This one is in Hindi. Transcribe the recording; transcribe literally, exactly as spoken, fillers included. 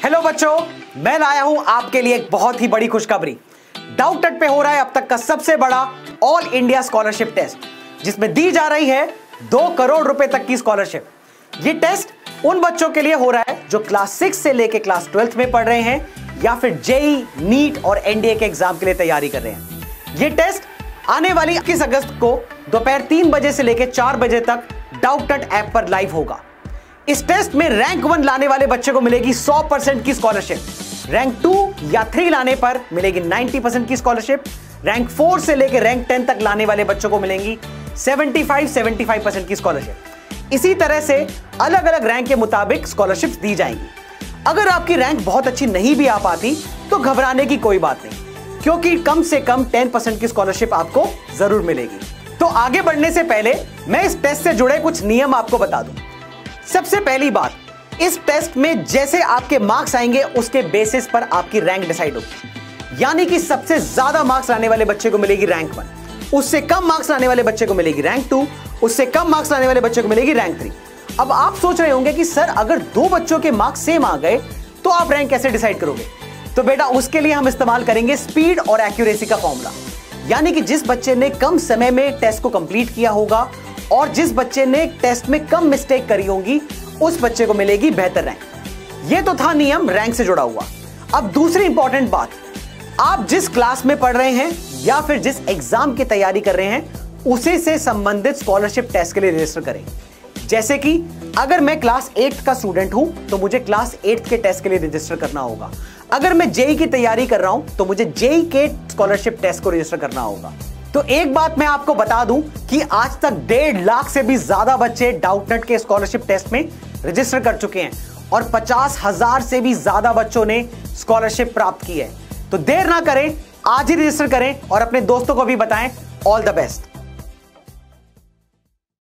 हेलो बच्चों, मैं लाया हूं आपके लिए एक बहुत ही बड़ी खुशखबरी। डाउटनेट पे हो रहा है अब तक का सबसे बड़ा ऑल इंडिया स्कॉलरशिप टेस्ट, जिसमें दी जा रही है दो करोड़ रुपए तक की स्कॉलरशिप। ये टेस्ट उन बच्चों के लिए हो रहा है जो क्लास सिक्स से लेके क्लास ट्वेल्थ में पढ़ रहे हैं या फिर जेई, नीट और एनडीए के एग्जाम के लिए तैयारी कर रहे हैं। ये टेस्ट आने वाली इक्कीस अगस्त को दोपहर तीन बजे से लेकर चार बजे तक डाउटनेट ऐप पर लाइव होगा। इस टेस्ट में रैंक वन लाने वाले बच्चे को मिलेगी सौ परसेंट की स्कॉलरशिप, रैंक टू या थ्री लाने पर मिलेगी नब्बे परसेंट की स्कॉलरशिप, रैंक फोर से लेकर रैंक टेन तक लाने वाले बच्चों को मिलेंगी पचहत्तर पचहत्तर परसेंट की स्कॉलरशिप। इसी तरह से अलग अलग रैंक के मुताबिक स्कॉलरशिप्स दी जाएंगी। अगर आपकी रैंक बहुत अच्छी नहीं भी आ पाती तो घबराने की कोई बात नहीं, क्योंकि कम से कम दस परसेंट की स्कॉलरशिप आपको जरूर मिलेगी। तो आगे बढ़ने से पहले मैं इस टेस्ट से जुड़े कुछ नियम आपको बता दूं। सबसे पहली बात, इस टेस्ट में जैसे आपके मार्क्स आएंगे उसके बेसिस पर आपकी रैंक डिसाइड होगी। यानी कि सबसे ज्यादा मार्क्स लाने वाले बच्चे को मिलेगी रैंक वन, उससे कम मार्क्स लाने वाले बच्चे को मिलेगी रैंक टू, उससे कम मार्क्स लाने वाले बच्चे को मिलेगी रैंक थ्री। अब आप सोच रहे होंगे कि सर अगर दो बच्चों के मार्क्स सेम आ गए तो आप रैंक कैसे डिसाइड करोगे? तो बेटा उसके लिए हम इस्तेमाल करेंगे स्पीड और एक्यूरेसी का फॉर्मूला। यानी कि जिस बच्चे ने कम समय में टेस्ट को कंप्लीट किया होगा और जिस बच्चे ने टेस्ट में कम मिस्टेक करी होगी उस बच्चे को मिलेगी बेहतर रैंक। यह तो था नियम रैंक से जुड़ा हुआ। अब दूसरी इंपॉर्टेंट बात, आप जिस क्लास में पढ़ रहे हैं या फिर जिस एग्जाम की तैयारी कर रहे हैं उसी से संबंधित स्कॉलरशिप टेस्ट के लिए रजिस्टर करें। जैसे कि अगर मैं क्लास एट का स्टूडेंट हूं तो मुझे क्लास एट के टेस्ट के लिए रजिस्टर करना होगा। अगर मैं जेई की तैयारी कर रहा हूं तो मुझे जेई के स्कॉलरशिप टेस्ट को रजिस्टर करना होगा। तो एक बात मैं आपको बता दूं कि आज तक डेढ़ लाख से भी ज्यादा बच्चे डाउटनेट के स्कॉलरशिप टेस्ट में रजिस्टर कर चुके हैं और पचास हजार से भी ज्यादा बच्चों ने स्कॉलरशिप प्राप्त की है। तो देर ना करें, आज ही रजिस्टर करें और अपने दोस्तों को भी बताएं। All the best.